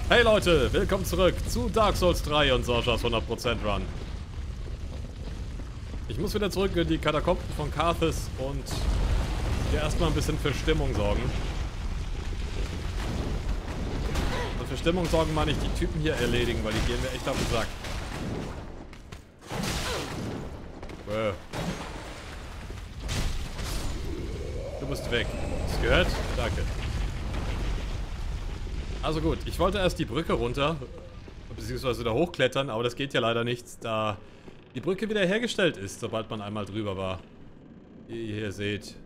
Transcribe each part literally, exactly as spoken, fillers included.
Hey Leute, willkommen zurück zu Dark Souls drei und Sorjas hundert Prozent Run. Ich muss wieder zurück in die Katakomben von Karthus und hier erstmal ein bisschen für Stimmung sorgen. Und für Stimmung sorgen meine ich die Typen hier erledigen, weil die gehen mir echt auf den Sack. Bäh. Du bist weg. Hast du gehört? Danke. Also gut, ich wollte erst die Brücke runter, beziehungsweise da hochklettern, aber das geht ja leider nicht, da die Brücke wieder hergestellt ist, sobald man einmal drüber war. Wie ihr hier seht.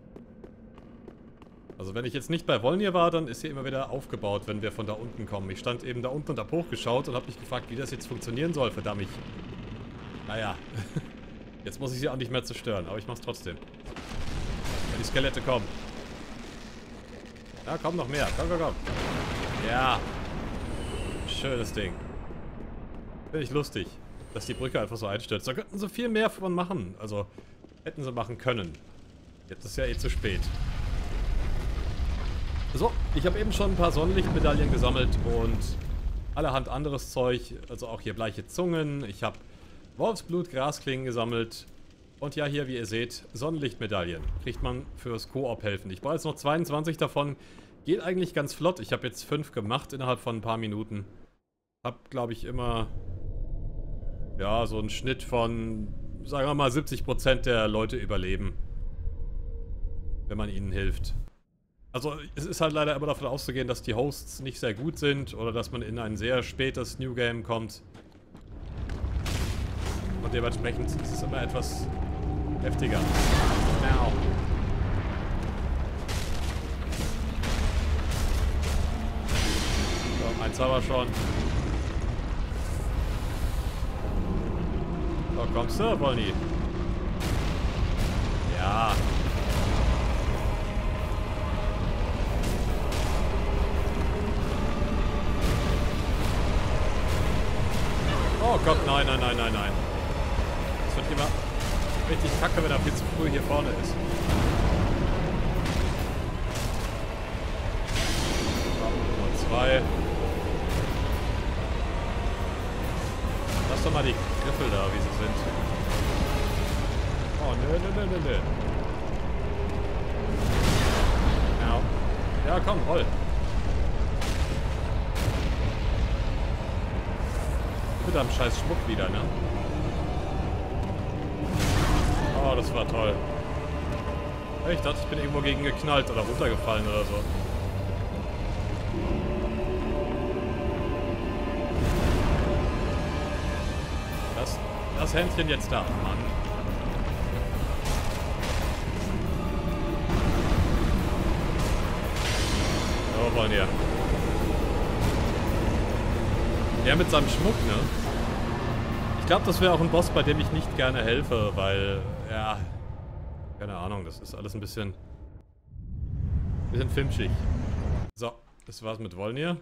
Also wenn ich jetzt nicht bei Volnir war, dann ist sie immer wieder aufgebaut, wenn wir von da unten kommen. Ich stand eben da unten und hab hochgeschaut und hab mich gefragt, wie das jetzt funktionieren soll, verdammt. Naja, jetzt muss ich sie auch nicht mehr zerstören, aber ich mach's trotzdem. Wenn die Skelette kommen. Ja, komm noch mehr, komm, komm, komm. Ja. Schönes Ding. Finde ich lustig, dass die Brücke einfach so einstürzt. Da könnten sie viel mehr von machen. Also, hätten sie machen können. Jetzt ist ja eh zu spät. So, ich habe eben schon ein paar Sonnenlichtmedaillen gesammelt und allerhand anderes Zeug. Also auch hier bleiche Zungen. Ich habe Wolfsblut, Grasklingen gesammelt. Und ja, hier, wie ihr seht, Sonnenlichtmedaillen. Kriegt man fürs Koop helfen. Ich brauche jetzt noch zweiundzwanzig davon. Geht eigentlich ganz flott. Ich habe jetzt fünf gemacht innerhalb von ein paar Minuten. Hab, glaube ich, immer... Ja, so einen Schnitt von, sagen wir mal, siebzig Prozent der Leute überleben. Wenn man ihnen hilft. Also, es ist halt leider immer davon auszugehen, dass die Hosts nicht sehr gut sind. Oder dass man in ein sehr spätes New Game kommt. Und dementsprechend ist es immer etwas heftiger. Now. So, eins haben wir schon. So, kommst du, Volny? Ja. Oh Gott, nein, nein, nein, nein, nein. Es wird immer richtig kacke, wenn er viel zu früh hier vorne ist. Nummer zwei. Lass doch mal die Griffel da, wie sie sind. Oh, nö, nö, nö, nö, nö. Ja. Ja, komm, roll. Mit einem scheiß Schmuck wieder, ne? Oh, das war toll. Ich dachte, ich bin irgendwo gegen geknallt oder runtergefallen oder so. Das, das Händchen jetzt da, Mann. So, wollen wir. Der mit seinem Schmuck, ne? Ich glaube, das wäre auch ein Boss, bei dem ich nicht gerne helfe, weil, ja, keine Ahnung, das ist alles ein bisschen, bisschen filmschig. So, das war's mit Volnir.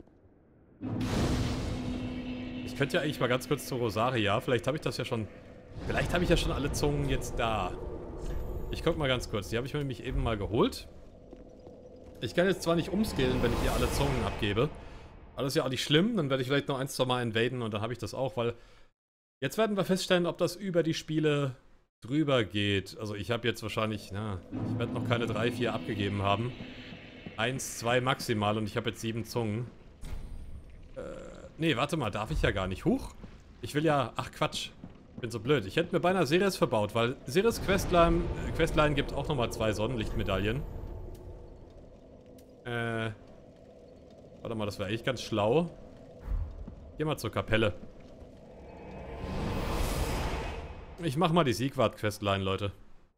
Ich könnte ja eigentlich mal ganz kurz zu Rosaria, vielleicht habe ich das ja schon, vielleicht habe ich ja schon alle Zungen jetzt da. Ich guck mal ganz kurz, die habe ich mir nämlich eben mal geholt. Ich kann jetzt zwar nicht umskillen, wenn ich ihr alle Zungen abgebe, aber das ist ja auch nicht schlimm, dann werde ich vielleicht noch ein, zwei Mal invaden und dann habe ich das auch, weil jetzt werden wir feststellen, ob das über die Spiele drüber geht. Also ich habe jetzt wahrscheinlich, na, ich werde noch keine drei, vier abgegeben haben. Eins, zwei maximal und ich habe jetzt sieben Zungen. Äh, nee, warte mal, darf ich ja gar nicht. Huch, ich will ja, ach Quatsch, ich bin so blöd. Ich hätte mir beinahe Ceres verbaut, weil Ceres Questline, äh, Questline gibt auch nochmal zwei Sonnenlichtmedaillen. Äh... Warte mal, das wäre echt ganz schlau. Geh mal zur Kapelle. Ich mach mal die Siegwart-Questline, Leute.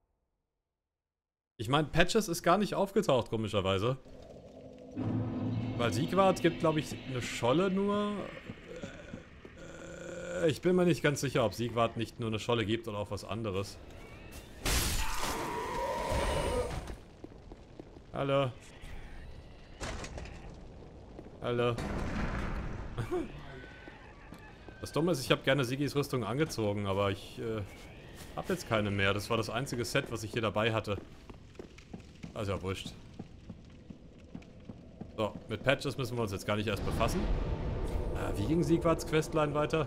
Ich meine, Patches ist gar nicht aufgetaucht, komischerweise. Weil Siegwart gibt, glaube ich, eine Scholle nur. Äh, ich bin mir nicht ganz sicher, ob Siegwart nicht nur eine Scholle gibt oder auch was anderes. Hallo. Alter. Das Dumme ist, ich habe gerne Sigis Rüstung angezogen, aber ich äh, habe jetzt keine mehr. Das war das einzige Set, was ich hier dabei hatte. Also ja, wurscht. So, Mit Patches müssen wir uns jetzt gar nicht erst befassen. Äh, wie ging Siegwarts Questline weiter?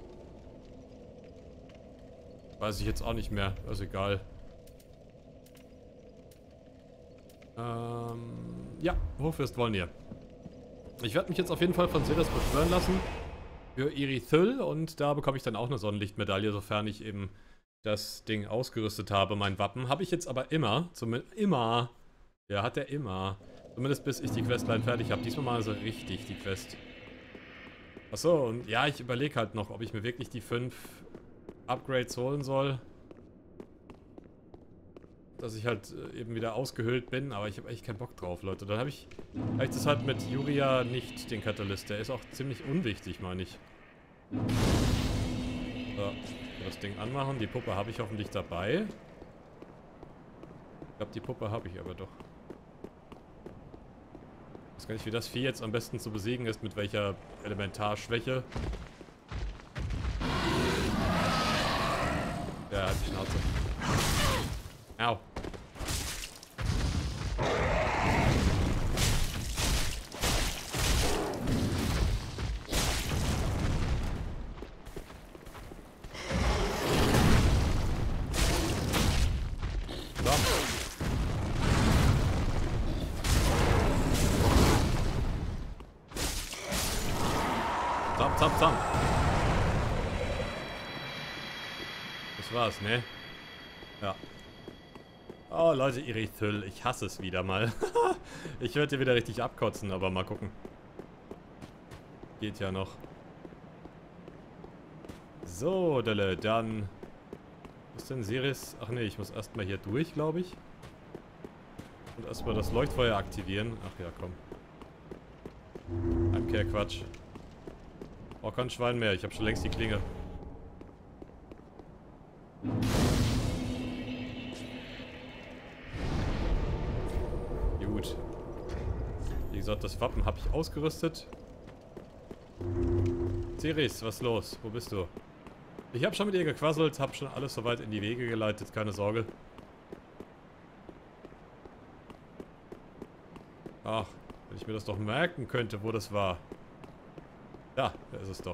Weiß ich jetzt auch nicht mehr. Ist egal. Ähm, ja, Hochfürst Volnir. Ich werde mich jetzt auf jeden Fall von Siris beschwören lassen. Für Irithyll. Und da bekomme ich dann auch eine Sonnenlichtmedaille, sofern ich eben das Ding ausgerüstet habe, mein Wappen. Habe ich jetzt aber immer. Zumindest immer. Ja, hat er immer. Zumindest bis ich die Questline fertig habe. Diesmal mal so richtig, die Quest. Achso, und ja, ich überlege halt noch, ob ich mir wirklich die fünf Upgrades holen soll. Dass ich halt eben wieder ausgehöhlt bin, aber ich habe echt keinen Bock drauf, Leute. Dann habe ich, hab ich das halt mit Yuria nicht, den Katalyst. Der ist auch ziemlich unwichtig, meine ich. So, das Ding anmachen. Die Puppe habe ich hoffentlich dabei. Ich glaube, die Puppe habe ich aber doch. Ich weiß gar nicht, wie das Vieh jetzt am besten zu besiegen ist, mit welcher Elementarschwäche. Ja, hat die Schnauze. Au. Zam, zam, zam. Das war's, ne? Ja. Oh, Leute, Irithyll, ich hasse es wieder mal. Ich werde hier wieder richtig abkotzen, aber mal gucken. Geht ja noch. So, Delle, dann... Was ist denn Siris? Ach ne, ich muss erstmal hier durch, glaube ich. Und erstmal das Leuchtfeuer aktivieren. Ach ja, komm. Heimkehrquatsch. Oh, kein Schwein mehr. Ich habe schon längst die Klinge. Gut. Wie gesagt, das Wappen habe ich ausgerüstet. Siris, was ist los? Wo bist du? Ich habe schon mit ihr gequasselt, habe schon alles soweit in die Wege geleitet. Keine Sorge. Ach, wenn ich mir das doch merken könnte, wo das war. Ja, da ist es doch.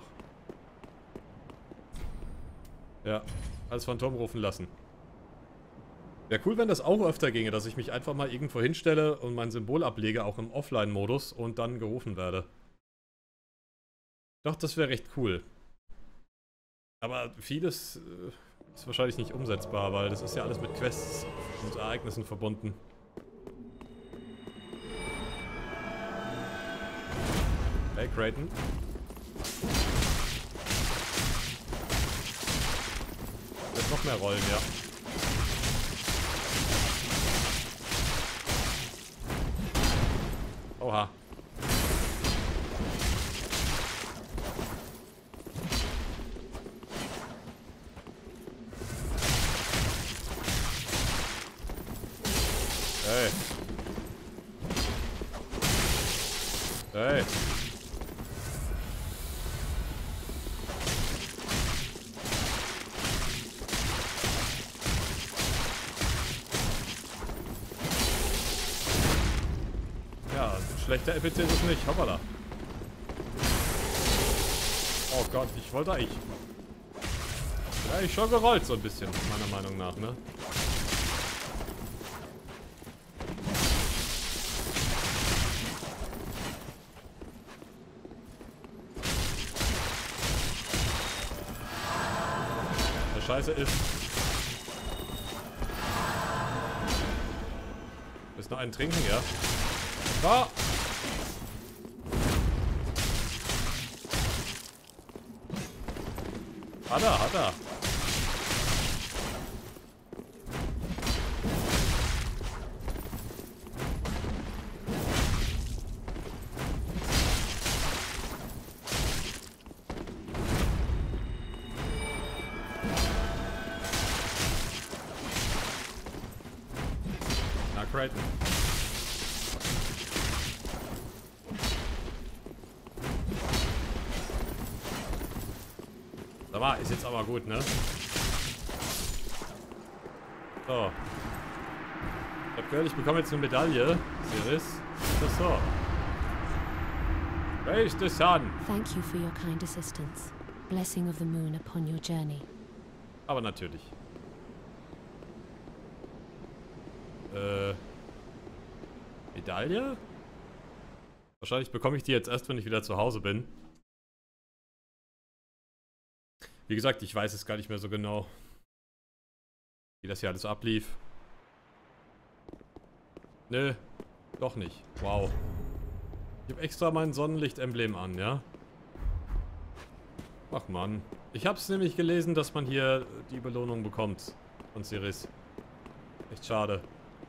Ja, als Phantom rufen lassen. Wäre cool, wenn das auch öfter ginge, dass ich mich einfach mal irgendwo hinstelle und mein Symbol ablege, auch im Offline-Modus, und dann gerufen werde. Doch, das wäre recht cool. Aber vieles äh, ist wahrscheinlich nicht umsetzbar, weil das ist ja alles mit Quests und Ereignissen verbunden. Hey, Creighton. Jetzt noch mehr Rollen, ja. Oha. Hey. Hey. Ja, schlechter Epithet ist nicht. Hoppala. Oh Gott, ich wollte eigentlich... Ja, ich schon gerollt so ein bisschen, meiner Meinung nach, ne? Scheiße ist. Willst noch einen trinken, ja? Ah! Hat er, hat er. Creighton. Da war, ist jetzt aber gut, ne? So. Ich hab gehört, ich bekomme jetzt eine Medaille. Siris. Ist das so? Praise the sun. Thank you for your kind assistance. Blessing of the moon upon your journey. Aber natürlich. Äh. Medaille? Wahrscheinlich bekomme ich die jetzt erst, wenn ich wieder zu Hause bin. Wie gesagt, ich weiß es gar nicht mehr so genau, wie das hier alles ablief. Nö, doch nicht. Wow. Ich habe extra mein Sonnenlicht-Emblem an, ja? Ach Mann. Ich habe es nämlich gelesen, dass man hier die Belohnung bekommt von Siris. Echt schade.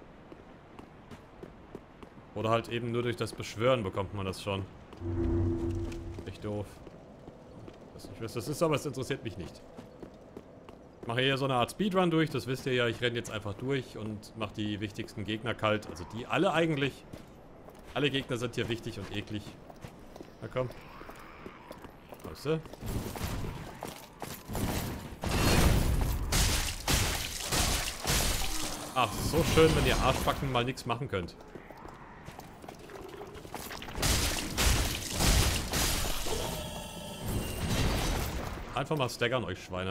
Oder halt eben nur durch das Beschwören bekommt man das schon. Echt doof. Ich weiß nicht, was das ist, aber es interessiert mich nicht. Ich mache hier so eine Art Speedrun durch, das wisst ihr ja. Ich renne jetzt einfach durch und mache die wichtigsten Gegner kalt. Also die alle eigentlich. Alle Gegner sind hier wichtig und eklig. Na komm. Weißt du? Ach, so schön, wenn ihr Arschbacken mal nichts machen könnt. Einfach mal staggern, euch Schweine.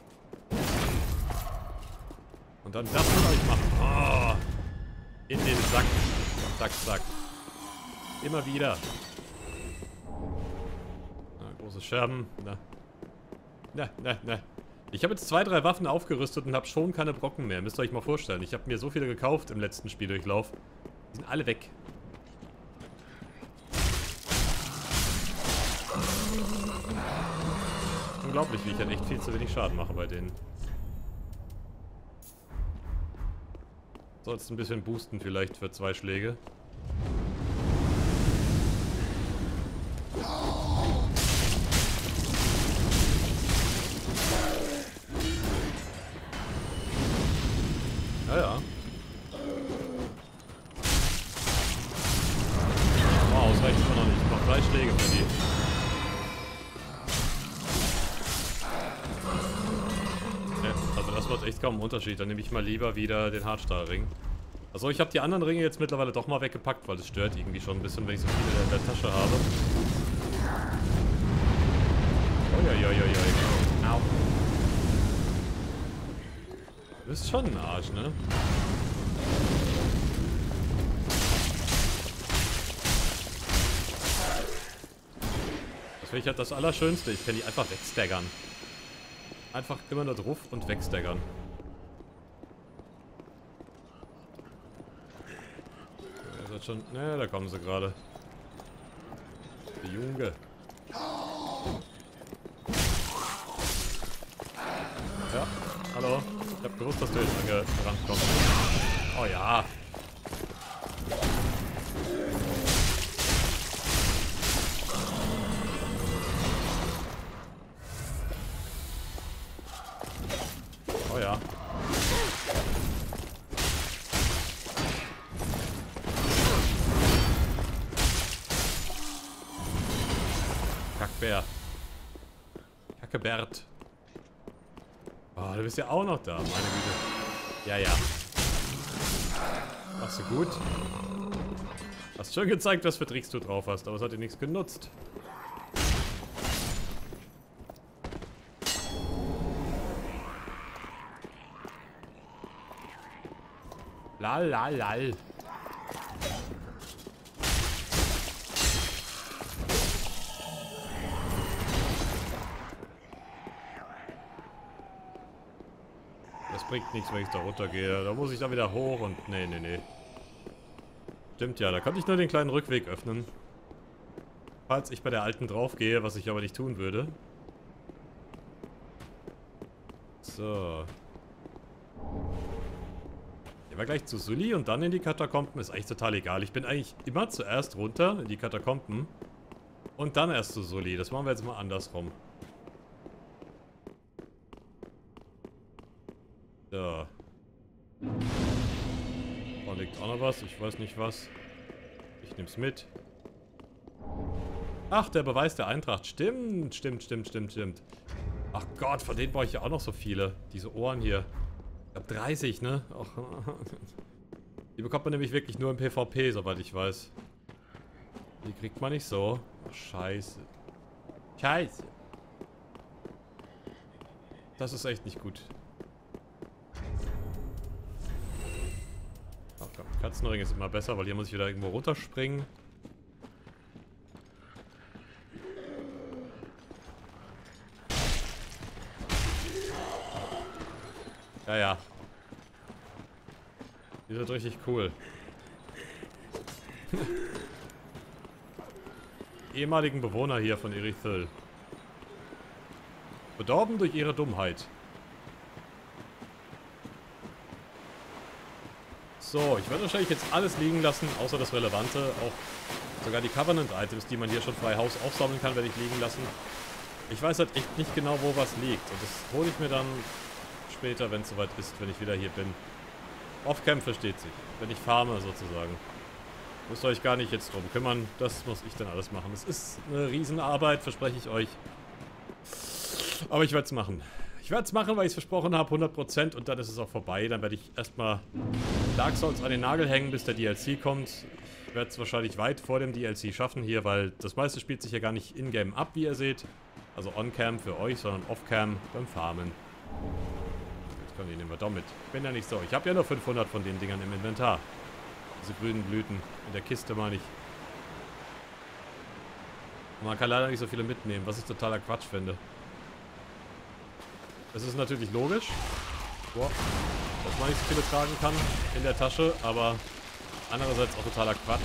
Und dann das mit euch machen. Oh, in den Sack. Zack, zack. Immer wieder. Na, große Scherben. Na. Na, na, na. Ich habe jetzt zwei, drei Waffen aufgerüstet und habe schon keine Brocken mehr. Müsst ihr euch mal vorstellen. Ich habe mir so viele gekauft im letzten Spieldurchlauf. Die sind alle weg. Unglaublich, wie ich halt echt viel zu wenig Schaden mache bei denen. Sollst ein bisschen boosten vielleicht für zwei Schläge. Ja, ja. Wow, das reicht immer noch nicht. Ich brauche drei Schläge für die. Also das macht echt kaum einen Unterschied. Dann nehme ich mal lieber wieder den Hardstahlring. Also ich habe die anderen Ringe jetzt mittlerweile doch mal weggepackt, weil es stört irgendwie schon ein bisschen, wenn ich so viele in der Tasche habe. Uiuiuiui. Au. Du bist schon ein Arsch, ne? Das finde ich halt das Allerschönste. Ich kann die einfach wegstaggern. Einfach immer nur drauf und wegstaggern. Ihr seid schon... Ne, da kommen sie gerade. Die Junge. Ja, hallo. Ich hab gewusst, dass du jetzt angerannt kommst. Oh ja. Oh ja. Kackbär. Kackebert. Oh, du bist ja auch noch da, meine Güte. Ja, ja. Machst du gut. Hast schon gezeigt, was für Tricks du drauf hast, aber es hat dir nichts genutzt. Lal, lal, lal. Das bringt nichts, wenn ich da runtergehe. Da muss ich dann wieder hoch und... Nee, nee, nee. Stimmt ja, da konnte ich nur den kleinen Rückweg öffnen. Falls ich bei der alten draufgehe, was ich aber nicht tun würde. So. Gehen wir gleich zu Sully und dann in die Katakomben. Ist eigentlich total egal. Ich bin eigentlich immer zuerst runter in die Katakomben. Und dann erst zu Sully. Das machen wir jetzt mal andersrum. So. Da liegt auch noch was. Ich weiß nicht was. Ich nehm's mit. Ach, der Beweis der Eintracht. Stimmt, stimmt, stimmt, stimmt, stimmt. Ach Gott, von denen brauche ich ja auch noch so viele. Diese Ohren hier. Ich glaube dreißig, ne? Ach. Die bekommt man nämlich wirklich nur im PvP, soweit ich weiß. Die kriegt man nicht so. Ach, scheiße. Scheiße. Das ist echt nicht gut. Ach komm, Katzenring ist immer besser, weil hier muss ich wieder irgendwo runterspringen. Ja, ja. Die sind richtig cool. Ehemaligen Bewohner hier von Irithyll. Bedorben durch ihre Dummheit. So, ich werde wahrscheinlich jetzt alles liegen lassen, außer das Relevante. Auch sogar die Covenant-Items, die man hier schon frei Haus aufsammeln kann, werde ich liegen lassen. Ich weiß halt echt nicht genau, wo was liegt. Und das hole ich mir dann später, wenn es soweit ist, wenn ich wieder hier bin. Off-Cam versteht sich. Wenn ich farme, sozusagen. Müsst ihr euch gar nicht jetzt drum kümmern. Das muss ich dann alles machen. Es ist eine Riesenarbeit, verspreche ich euch. Aber ich werde es machen. Ich werde es machen, weil ich es versprochen habe, hundert Prozent. Und dann ist es auch vorbei. Dann werde ich erstmal Dark Souls an den Nagel hängen, bis der D L C kommt. Ich werde es wahrscheinlich weit vor dem D L C schaffen hier, weil das meiste spielt sich ja gar nicht in-game ab, wie ihr seht. Also on-cam für euch, sondern off-cam beim Farmen. Jetzt kommen die nehmen wir doch mit. Ich bin ja nicht so. Ich habe ja nur fünfhundert von den Dingern im Inventar. Diese grünen Blüten. In der Kiste meine ich. Und man kann leider nicht so viele mitnehmen, was ich totaler Quatsch finde. Es ist natürlich logisch, boah, dass man nicht so viele tragen kann in der Tasche, aber andererseits auch totaler Quatsch.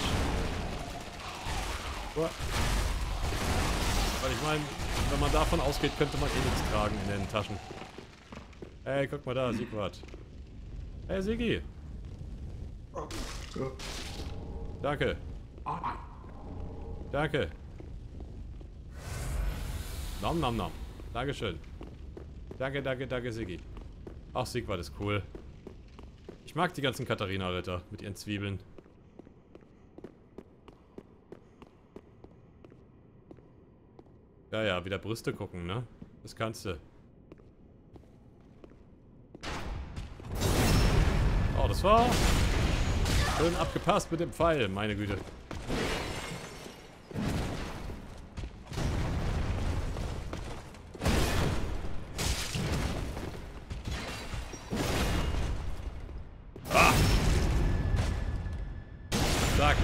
Boah. Weil ich meine, wenn man davon ausgeht, könnte man eh nichts tragen in den Taschen. Hey, guck mal da, Sigwart. Hey, Sigi. Danke. Danke. Nom nom nom. Dankeschön. Danke, danke, danke, Siggi. Ach, Sigwart ist cool. Ich mag die ganzen Katharina-Ritter mit ihren Zwiebeln. Ja, ja, wieder Brüste gucken, ne? Das kannst du. Oh, das war schön abgepasst mit dem Pfeil, meine Güte. Ah! Zack.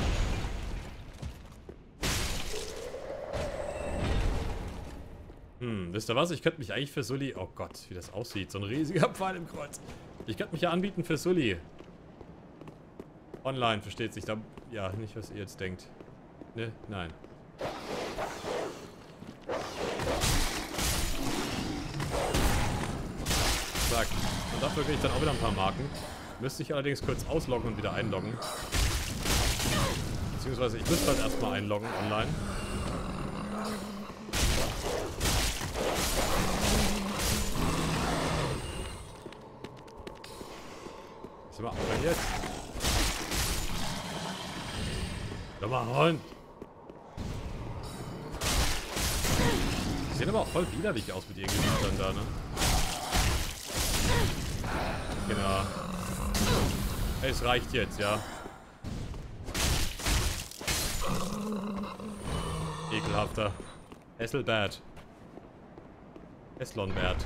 Hm, wisst ihr was? Ich könnte mich eigentlich für Sully... Oh Gott, wie das aussieht. So ein riesiger Pfeil im Kreuz. Ich könnte mich ja anbieten für Sully. Online, versteht sich. Da, ja, nicht, was ihr jetzt denkt. Ne? Nein. Zack. Und dafür kriege ich dann auch wieder ein paar Marken. Müsste ich allerdings kurz ausloggen und wieder einloggen. Beziehungsweise ich müsste halt erstmal einloggen online. Sind wir auch jetzt? Komm mal, Hund! Die sehen aber auch voll widerlich aus mit ihren Gesichtern da, ne? Genau. Hey, es reicht jetzt, ja. Ekelhafter. Esselbert. Eslonbert.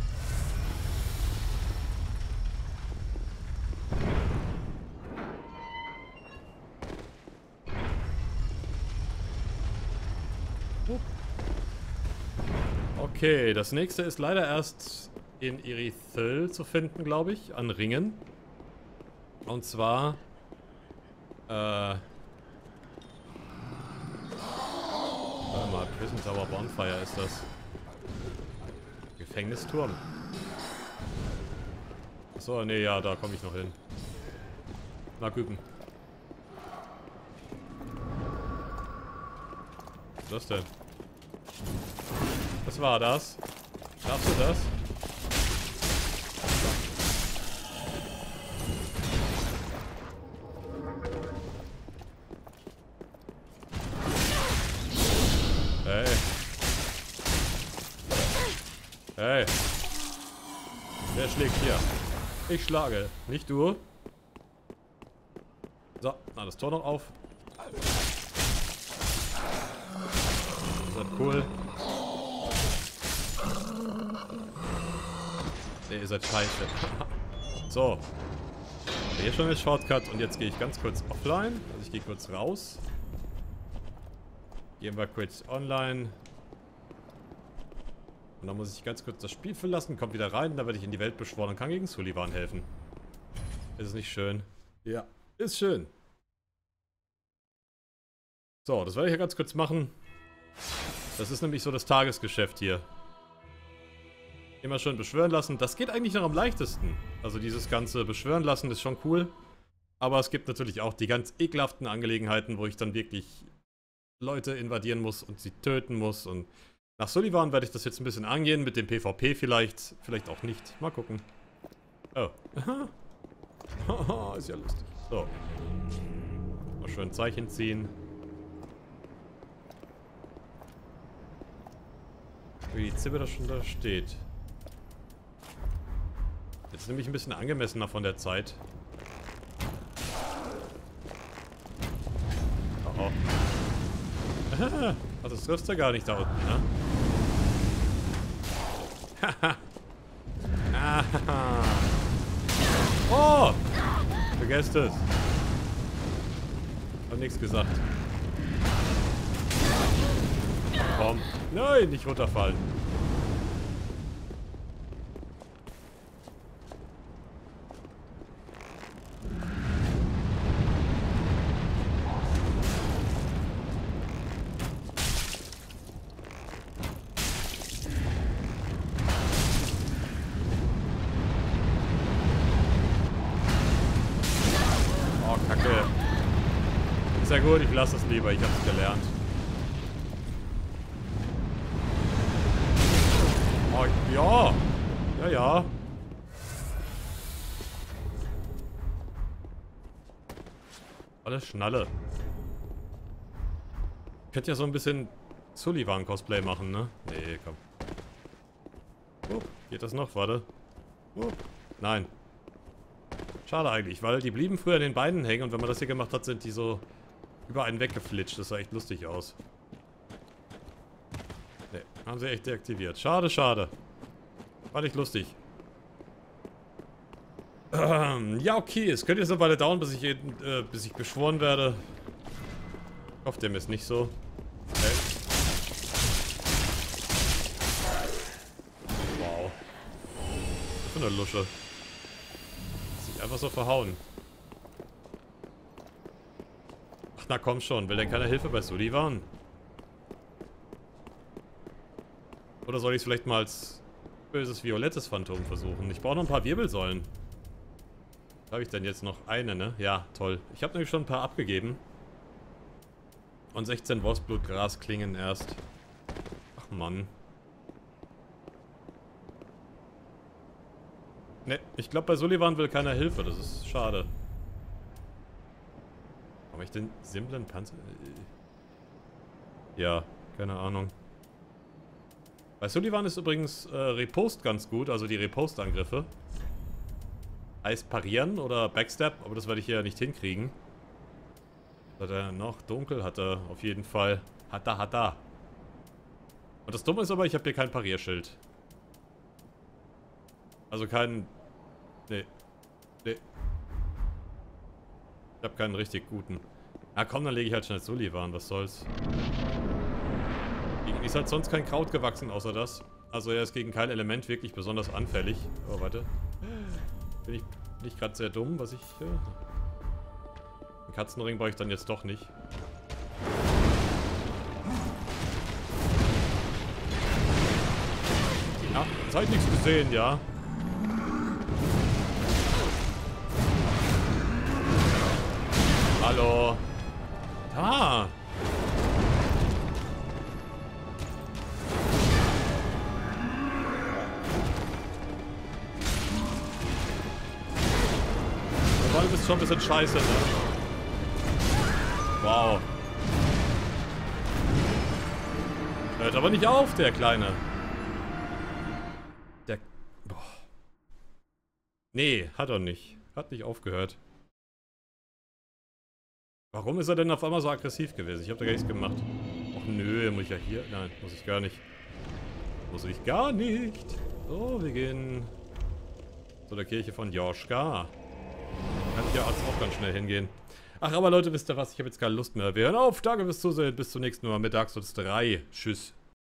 Okay, das nächste ist leider erst in Irithyll zu finden, glaube ich, an Ringen. Und zwar, äh... warte mal, Prison Tower Bonfire ist das. Gefängnisturm. Achso, nee, ja, da komme ich noch hin. Mal gucken. Was ist das denn? Was war das? Schaffst du das? Hey. Hey. Wer schlägt hier? Ich schlage. Nicht du. So, na, das Tor noch auf. wird cool. Ne, ihr seid scheiße. So. Hier schon ein Shortcut und jetzt gehe ich ganz kurz offline. Also ich gehe kurz raus. Gehen wir kurz online. Und dann muss ich ganz kurz das Spiel verlassen, kommt wieder rein, dann werde ich in die Welt beschworen und kann gegen Sullivan helfen. Ist es nicht schön? Ja, ist schön. So, das werde ich ja ganz kurz machen. Das ist nämlich so das Tagesgeschäft hier. Immer schön beschwören lassen. Das geht eigentlich noch am leichtesten. Also dieses ganze Beschwören lassen ist schon cool. Aber es gibt natürlich auch die ganz ekelhaften Angelegenheiten, wo ich dann wirklich Leute invadieren muss und sie töten muss. Und nach Sullivan werde ich das jetzt ein bisschen angehen. Mit dem PvP vielleicht. Vielleicht auch nicht. Mal gucken. Oh. Ist ja lustig. So. Mal schön ein Zeichen ziehen. Wie die Zibbe da schon da steht. Jetzt nehme ich ein bisschen angemessener von der Zeit. Oh oh. Ach, das trifft ja gar nicht da unten, ne? Haha. Oh! Vergesst es. Hab nichts gesagt. Komm. Nein, nicht runterfallen. Oh, Kacke. Ist ja gut, ich lasse es lieber, ich hab's gelernt. Oh, ja. Ja, ja. Alles Schnalle. Ich könnte ja so ein bisschen Sullivan-Cosplay machen, ne? Nee, komm. Oh, geht das noch? Warte. Oh, nein. Schade eigentlich, weil die blieben früher an den Beinen hängen und wenn man das hier gemacht hat, sind die so über einen weggeflitscht. Das sah echt lustig aus. Ne, haben sie echt deaktiviert. Schade, schade. War nicht lustig. Ähm, ja, okay. Es könnte jetzt eine Weile dauern, bis ich, jeden, äh, bis ich beschworen werde. Ich hoffe, dem ist nicht so. Okay. Wow. Was für eine Lusche. Sich einfach so verhauen. Ach, na komm schon. Will denn keine Hilfe bei Sullivan? Oder soll ich es vielleicht mal als böses violettes Phantom versuchen? Ich brauche noch ein paar Wirbelsäulen. Was habe ich denn jetzt noch? Eine, ne? Ja, toll. Ich habe nämlich schon ein paar abgegeben. Und sechzehn Wolfsblutgrasklingen erst. Ach Mann. Ne, ich glaube bei Sullivan will keiner Hilfe. Das ist schade. Habe ich den simplen Panzer? Ja, keine Ahnung. Bei Sullivan ist übrigens äh, Riposte ganz gut, also die Riposte-Angriffe. Heißt parieren oder Backstab, aber das werde ich hier nicht hinkriegen. Was hat er noch? Dunkel hat er auf jeden Fall. Hat er, hat er. Und das Dumme ist aber, ich habe hier kein Parierschild. Also kein... Nee. Nee. Ich habe keinen richtig guten. Na komm, dann lege ich halt schnell Sullivan, was soll's. Gegen ist halt sonst kein Kraut gewachsen, außer das. Also er ist gegen kein Element wirklich besonders anfällig. Oh, warte. Bin ich nicht gerade sehr dumm, was ich... Äh, einen Katzenring brauche ich dann jetzt doch nicht. Ja, Zeit nichts gesehen, ja. Hallo. Da. Du bist schon ein bisschen scheiße, ne? Wow. Hört aber nicht auf, der Kleine. Der... Boah. Nee, hat er nicht. Hat nicht aufgehört. Warum ist er denn auf einmal so aggressiv gewesen? Ich habe da gar nichts gemacht. Ach nö, muss ich ja hier... Nein, muss ich gar nicht. Muss ich gar nicht. So, wir gehen zu der Kirche von Joschka. Kann ich ja auch ganz schnell hingehen. Ach, aber Leute, wisst ihr was? Ich habe jetzt keine Lust mehr. Wir hören auf. Danke fürs Zusehen. Bis zum nächsten Mal mit Dark Souls drei. Tschüss.